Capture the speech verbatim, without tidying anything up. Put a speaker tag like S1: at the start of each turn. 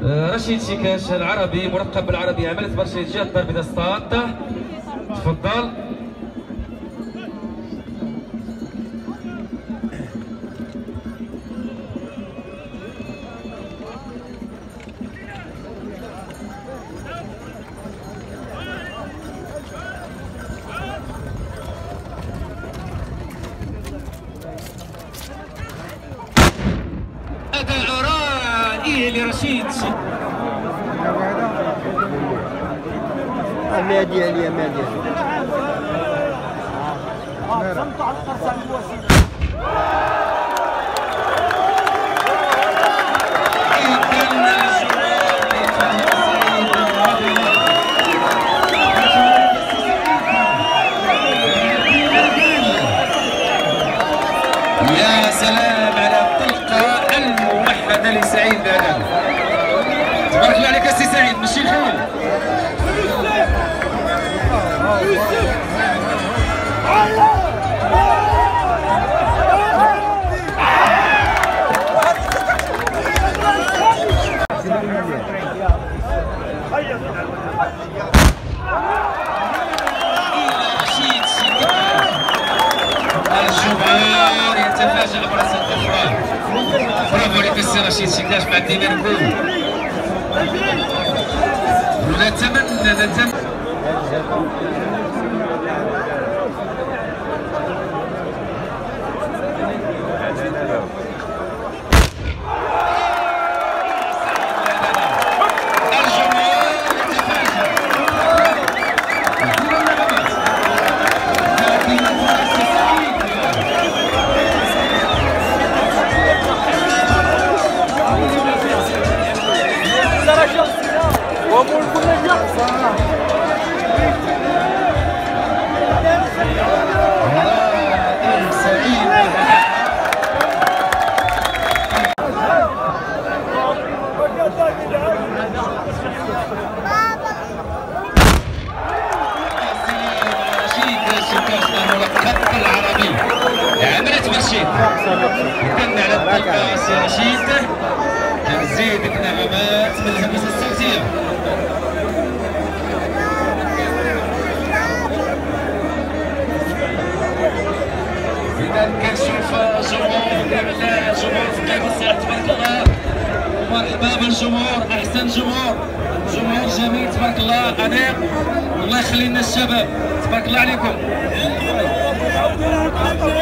S1: رشيد شيكاش العربي مرقب بالعربي عملت برشيد جهة ضربة الصاد. تفضل. لرشيد
S2: مادي عليا مادي
S1: يا سلام على الطلقة الموحدة لسعيد العلام. تبارك الله عليك السي سعيد ماشي الحال. رشيد شيكاش الجمهور يتفاجأ برأس الأفراد. برافو عليك السي رشيد شيكاش مع الدينار كول. ونتمنى نتمنى كنا على الطلقة سي رشيد. كنزيدك نغمات من الهندسة الصوتية. إذا كنشوف جمهور كامل جمهور في قلب الساحة تبارك الله. مرحبا بالجمهور، أحسن جمهور، جمهور جميل تبارك الله أنيق. الله يخلي لنا الشباب تبارك الله عليكم.